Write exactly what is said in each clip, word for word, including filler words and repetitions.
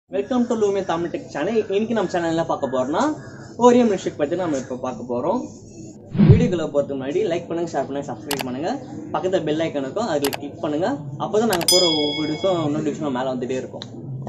Welcome to Lume Tamil Tech channel. இன்னைக்கு நம்ம சேனல்ல பார்க்க போறோம்னா Oreomilkshake பத்தி நாம இப்ப பார்க்க போறோம். வீடியோக்குள்ள போறதுக்கு முன்னாடி லைக் பண்ணுங்க, ஷேர் பண்ணுங்க, சப்ஸ்கிரைப் பண்ணுங்க. பக்கத்துல பெல் ஐகான் இருக்கும், அதுல கிளிக் பண்ணுங்க. அப்பதான் நாங்க போற வீடியோஸும் நோட்டிஃபிகேஷன் மேல வந்துட்டே இருக்கும்.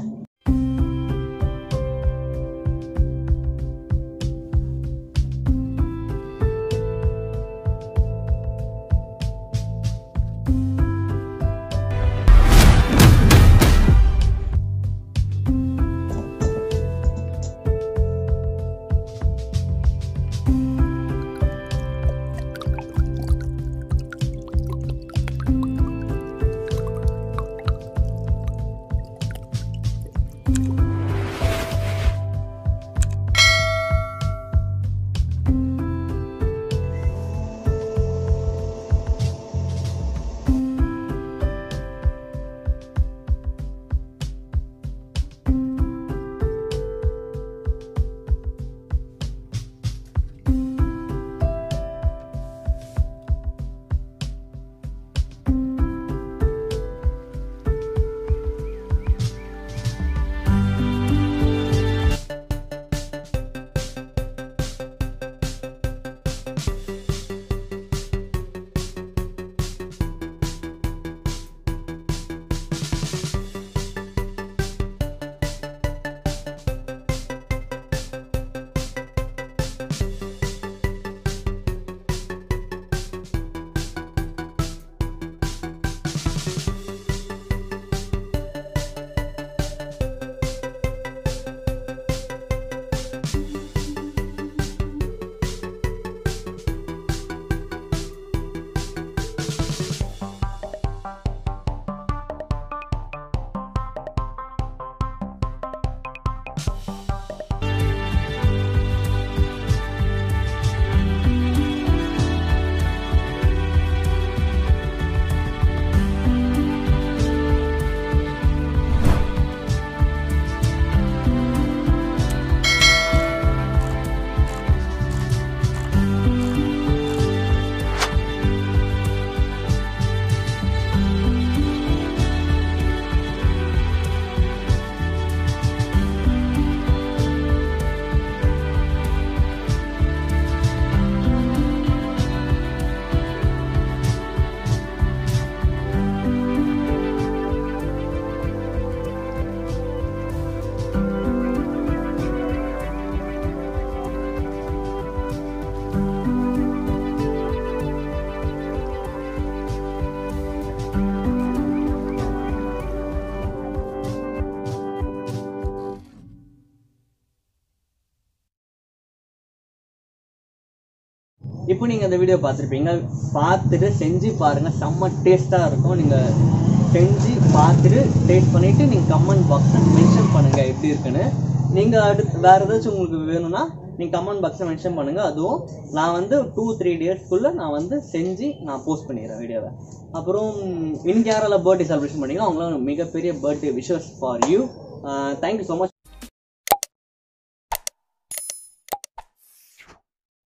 இப்போ நீங்க இந்த வீடியோ பார்த்திருப்பீங்க, பார்த்துட்டு செஞ்சு பாருங்க, செம்ம டேஸ்டா இருக்கும். நீங்க செஞ்சு பார்த்துட்டு டேஸ்ட் பண்ணிட்டு நீங்க கமெண்ட் பாக்ஸ்ல மென்ஷன் பண்ணுங்க எப்படி இருக்குன்னு. நீங்க அடுத்து வேற ஏதாச்சும் உங்களுக்கு வேணும்னா நீங்க கமெண்ட் பாக்ஸ்ல மென்ஷன் பண்ணுங்க. அதுவும் நான் வந்து டூ த்ரீ டேஸ்க்குள்ள நான் வந்து செஞ்சு நான் போஸ்ட் பண்ணிடுறேன் வீடியோவை. அப்புறம் இன்னைக்கு யாரெல்லாம் பர்த்டே செலிப்ரேஷன் பண்ணீங்க அவங்களும் மிகப்பெரிய birthday wishes for you. Thank you so much.